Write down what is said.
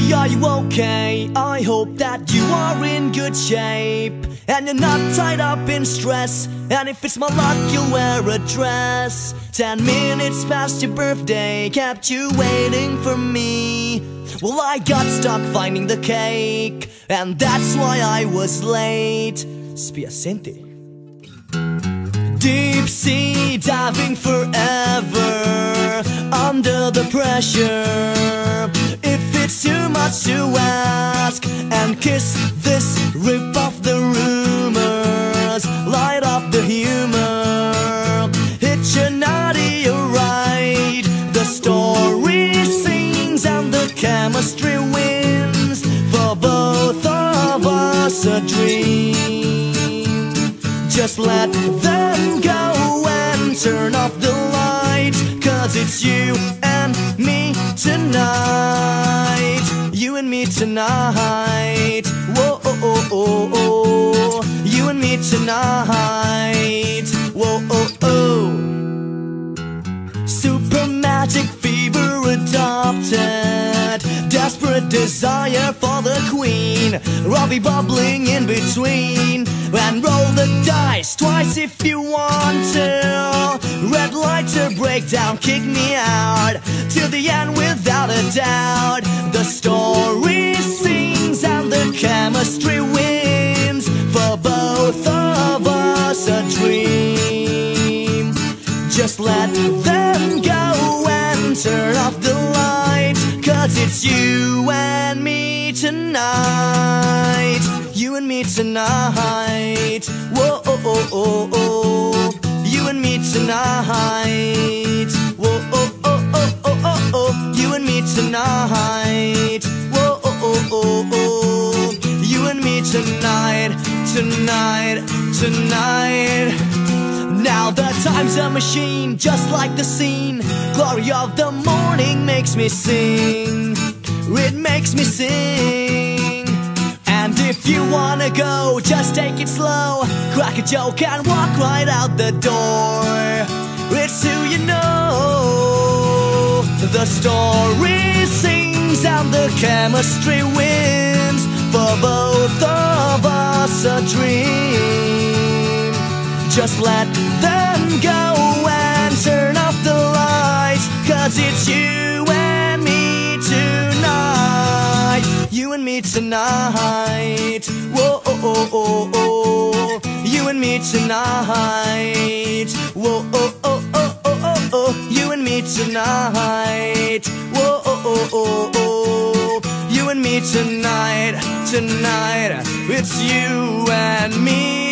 Baby, are you okay? I hope that you are in good shape and you're not tied up in stress. And if it's my luck, you'll wear a dress. 10 minutes past your birthday kept you waiting for me. Well, I got stuck finding the cake, and that's why I was late. Spiacente. Deep sea diving forever under the pressure. If it's too much to ask, and kiss this, rip off the rumors, light up the humor, hitch a naughty ride. The story sings and the chemistry wins. For both of us a dream. Just let them go and turn off the lights, 'cause it's you and me tonight. You and me tonight. Whoa, oh, oh, oh, oh. You and me tonight. Whoa, oh, oh. Super magic fever adopted. Desperate desire for the queen. Robbie bubbling in between. And roll the dice twice if you want to. Red light to break down, kick me out till the end without a doubt. The story sings and the chemistry wins. For both of us a dream. Just let them go and turn off the lights, 'cause it's you and me tonight. You and me tonight. Whoa, oh, oh, oh, oh. You and me tonight. Whoa, oh, oh, oh, oh, oh, oh. You and me tonight. Whoa, oh, oh, oh, oh. You and me tonight. Tonight, tonight. Now the time's a machine, just like the scene. Glory of the morning makes me sing. It makes me sing. And if you wanna go, just take it slow. Crack a joke and walk right out the door. It's who you know. The story sings and the chemistry wins. For both of us a dream. Just let them go and turn off the lights, 'cause it's you and me tonight. You and me tonight. Whoa, oh, oh, oh, oh. You and me tonight. Whoa, oh, oh, oh, oh, oh, oh. You and me tonight. Whoa, oh, oh, oh, oh. You and me tonight. Tonight, it's you and me.